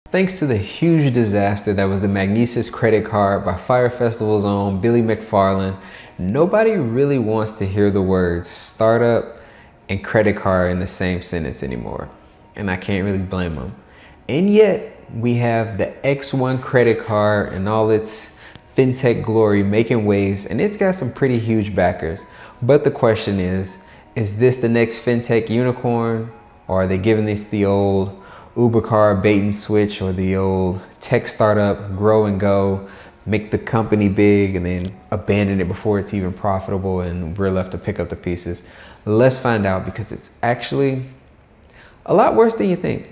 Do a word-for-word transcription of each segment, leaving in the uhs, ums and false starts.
Thanks to the huge disaster that was the Magnises credit card by Fyre Festival's own Billy McFarland, nobody really wants to hear the words startup and credit card in the same sentence anymore. And I can't really blame them. And yet we have the X one credit card and all its fintech glory making waves, and it's got some pretty huge backers. But the question is, is this the next fintech unicorn, or are they giving this the old Uber car bait and switch, or the old tech startup grow and go, make the company big and then abandon it before it's even profitable and we're left to pick up the pieces? Let's find out, because it's actually a lot worse than you think.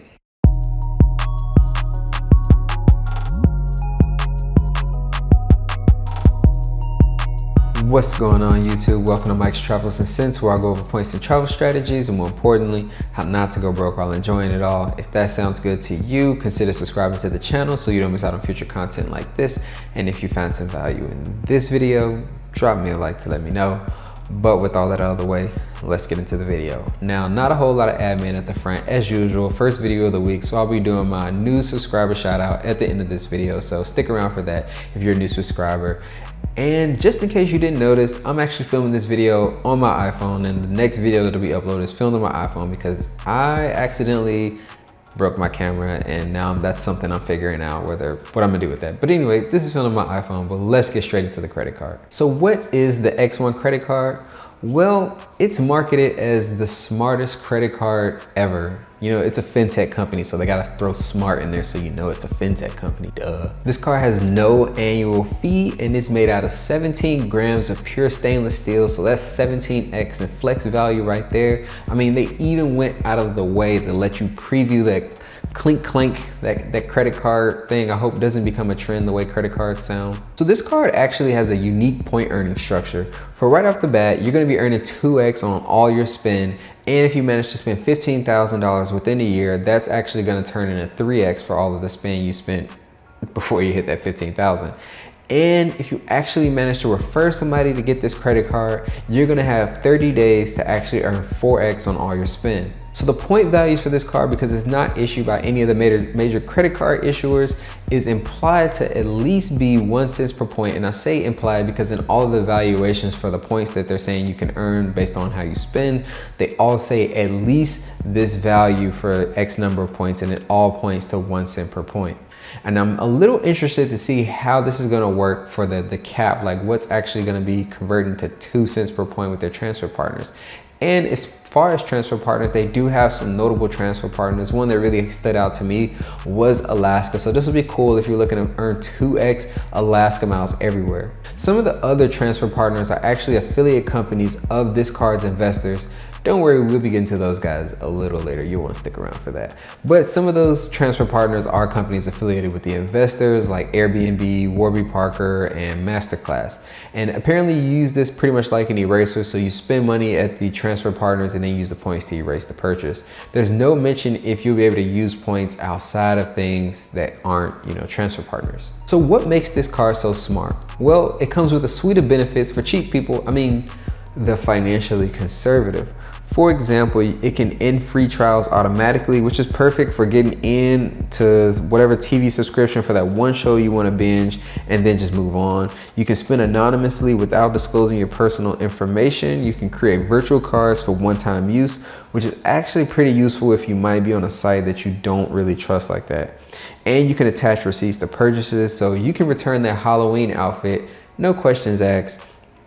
What's going on, YouTube? Welcome to Mike's Travels and Cents, where I go over points and travel strategies, and more importantly, how not to go broke while enjoying it all. If that sounds good to you, consider subscribing to the channel so you don't miss out on future content like this. And if you found some value in this video, drop me a like to let me know. But with all that out of the way, let's get into the video. Now, not a whole lot of admin at the front as usual. First video of the week, so I'll be doing my new subscriber shout out at the end of this video, so stick around for that if you're a new subscriber. And just in case you didn't notice, I'm actually filming this video on my iPhone, and the next video that'll be uploaded is filmed on my iPhone because I accidentally broke my camera, and now that's something I'm figuring out whether what I'm gonna do with that. But anyway, this is filmed on my iPhone, but let's get straight into the credit card. So what is the X one credit card? Well, it's marketed as the smartest credit card ever. You know, it's a fintech company, so they gotta throw smart in there so you know it's a fintech company, duh. This card has no annual fee, and it's made out of seventeen grams of pure stainless steel, so that's seventeen X in flex value right there. I mean, they even went out of the way to let you preview that clink clink, that, that credit card thing. I hope doesn't become a trend the way credit cards sound. So this card actually has a unique point earning structure. For right off the bat, you're gonna be earning two X on all your spend. And if you manage to spend fifteen thousand dollars within a year, that's actually gonna turn into three X for all of the spend you spent before you hit that fifteen thousand. And if you actually manage to refer somebody to get this credit card, you're gonna have thirty days to actually earn four X on all your spend. So the point values for this card, because it's not issued by any of the major, major credit card issuers, is implied to at least be one cent per point. And I say implied because in all of the valuations for the points that they're saying you can earn based on how you spend, they all say at least this value for X number of points, and it all points to one cent per point. And I'm a little interested to see how this is gonna work for the, the cap, like what's actually gonna be converting to two cents per point with their transfer partners. And as far as transfer partners, they do have some notable transfer partners. One that really stood out to me was Alaska. So this would be cool if you're looking to earn two X Alaska miles everywhere. Some of the other transfer partners are actually affiliate companies of this card's investors. Don't worry, we'll be getting to those guys a little later. You'll want to stick around for that. But some of those transfer partners are companies affiliated with the investors, like Airbnb, Warby Parker, and Masterclass. And apparently you use this pretty much like an eraser, so you spend money at the transfer partners and then use the points to erase the purchase. There's no mention if you'll be able to use points outside of things that aren't, you know, transfer partners. So what makes this card so smart? Well, it comes with a suite of benefits for cheap people. I mean, the financially conservative. For example, it can end free trials automatically, which is perfect for getting into whatever T V subscription for that one show you want to binge and then just move on. You can spend anonymously without disclosing your personal information. You can create virtual cards for one-time use, which is actually pretty useful if you might be on a site that you don't really trust like that. And you can attach receipts to purchases, so you can return that Halloween outfit, no questions asked.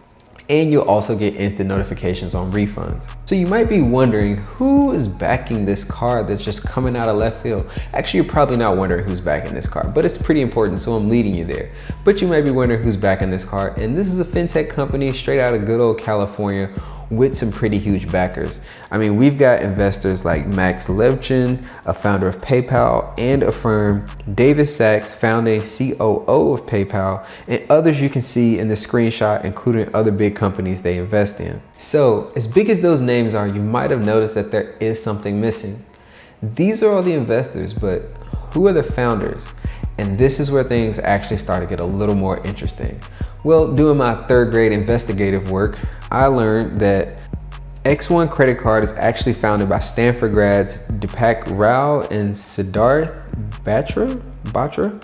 And you'll also get instant notifications on refunds. So you might be wondering, who is backing this card that's just coming out of left field? Actually, you're probably not wondering who's backing this card, but it's pretty important, so I'm leading you there. But you might be wondering who's backing this card, and this is a fintech company straight out of good old California with some pretty huge backers. I mean, we've got investors like Max Levchin, a founder of PayPal and Affirm, David Sachs, founding C O O of PayPal, and others you can see in the screenshot, including other big companies they invest in. So as big as those names are, you might have noticed that there is something missing. These are all the investors, but who are the founders? And this is where things actually start to get a little more interesting. Well, doing my third grade investigative work, I learned that X one credit card is actually founded by Stanford grads Deepak Rao and Siddharth Batra. Batra.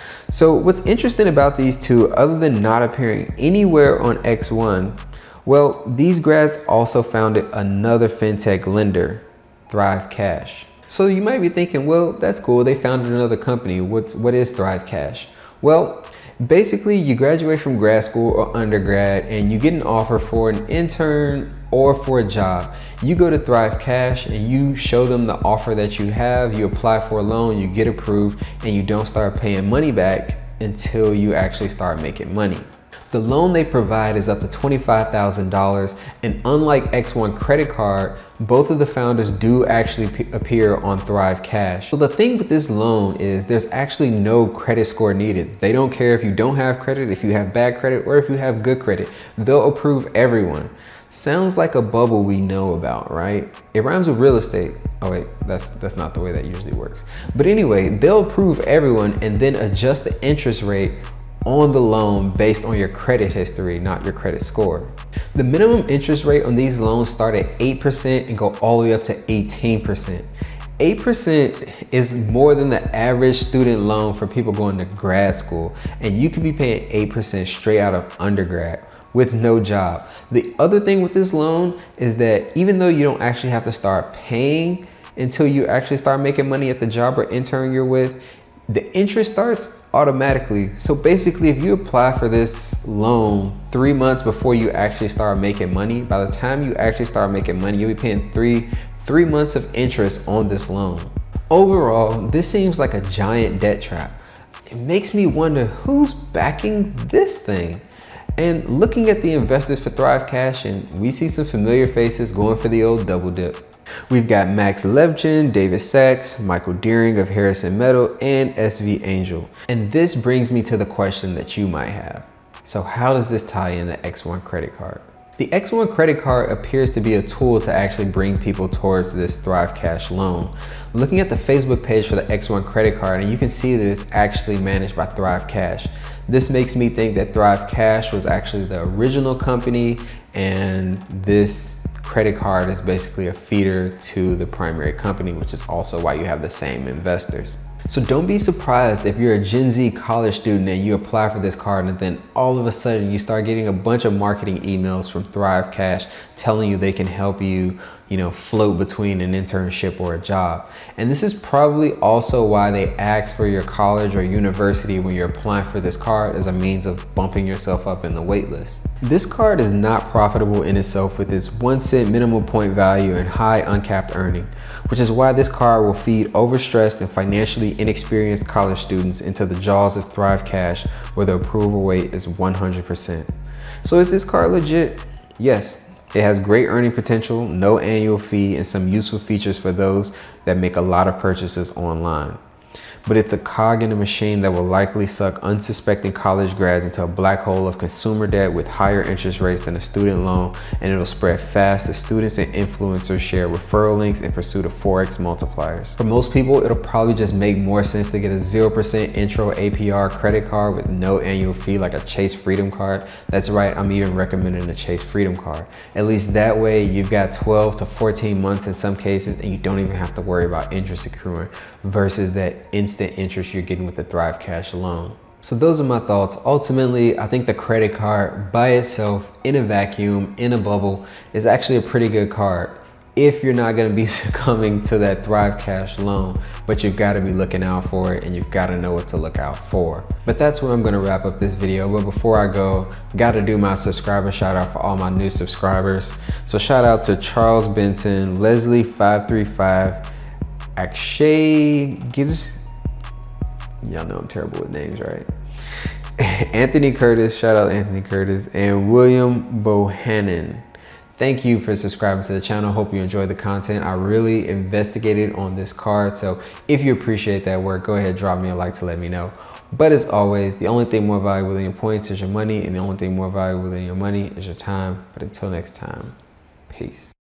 So what's interesting about these two, other than not appearing anywhere on X one, well, these grads also founded another fintech lender, Thrive Cash. So you might be thinking, well, that's cool. They founded another company. What's, what is Thrive Cash? Well, basically you graduate from grad school or undergrad and you get an offer for an intern or for a job. You go to Thrive Cash and you show them the offer that you have, you apply for a loan, you get approved, and you don't start paying money back until you actually start making money. The loan they provide is up to twenty-five thousand dollars, and unlike X one credit card, both of the founders do actually appear on Thrive Cash. So the thing with this loan is there's actually no credit score needed. They don't care if you don't have credit, if you have bad credit, or if you have good credit. They'll approve everyone. Sounds like a bubble we know about, right? It rhymes with real estate. Oh wait, that's that's not the way that usually works. But anyway, they'll approve everyone and then adjust the interest rate on the loan based on your credit history, not your credit score. The minimum interest rate on these loans start at eight percent and go all the way up to eighteen percent. eight percent is more than the average student loan for people going to grad school, and you could be paying eight percent straight out of undergrad with no job. The other thing with this loan is that even though you don't actually have to start paying until you actually start making money at the job or intern you're with, the interest starts automatically. So basically, if you apply for this loan three months before you actually start making money, by the time you actually start making money, you'll be paying three, three months of interest on this loan. Overall, this seems like a giant debt trap. It makes me wonder who's backing this thing. And looking at the investors for Thrive Cash, and we see some familiar faces going for the old double dip. We've got Max Levchin, David Sachs, Michael Deering of Harrison Metal, and S V Angel. And this brings me to the question that you might have. So how does this tie in the X one credit card? The X one credit card appears to be a tool to actually bring people towards this Thrive Cash loan. Looking at the Facebook page for the X one credit card, and you can see that it's actually managed by Thrive Cash. This makes me think that Thrive Cash was actually the original company, and this credit card is basically a feeder to the primary company, which is also why you have the same investors. So don't be surprised if you're a Gen Z college student and you apply for this card and then all of a sudden you start getting a bunch of marketing emails from Thrive Cash telling you they can help you, you know, float between an internship or a job. And this is probably also why they ask for your college or university when you're applying for this card as a means of bumping yourself up in the wait list. This card is not profitable in itself with its one cent minimum point value and high uncapped earning, which is why this card will feed overstressed and financially inexperienced college students into the jaws of Thrive Cash, where the approval rate is one hundred percent. So is this card legit? Yes. It has great earning potential, no annual fee, and some useful features for those that make a lot of purchases online. But it's a cog in a machine that will likely suck unsuspecting college grads into a black hole of consumer debt with higher interest rates than a student loan, and it'll spread fast as students and influencers share referral links in pursuit of four X multipliers. For most people, it'll probably just make more sense to get a zero percent intro A P R credit card with no annual fee like a Chase Freedom card. That's right, I'm even recommending a Chase Freedom card. At least that way you've got twelve to fourteen months in some cases, and you don't even have to worry about interest accruing versus that instant interest you're getting with the Thrive Cash loan. So those are my thoughts. Ultimately, I think the credit card by itself, in a vacuum, in a bubble, is actually a pretty good card if you're not going to be succumbing to that Thrive Cash loan, but you've got to be looking out for it and you've got to know what to look out for. But that's where I'm going to wrap up this video. But before I go, got to do my subscriber shout out for all my new subscribers. So shout out to Charles Benson, Leslie five three five, Akshay, get it? Y'all know I'm terrible with names, right? Anthony Curtis, shout out Anthony Curtis, and William Bohannon. Thank you for subscribing to the channel. Hope you enjoyed the content. I really investigated on this card, so if you appreciate that work, go ahead, drop me a like to let me know. But as always, the only thing more valuable than your points is your money, and the only thing more valuable than your money is your time. But until next time, peace.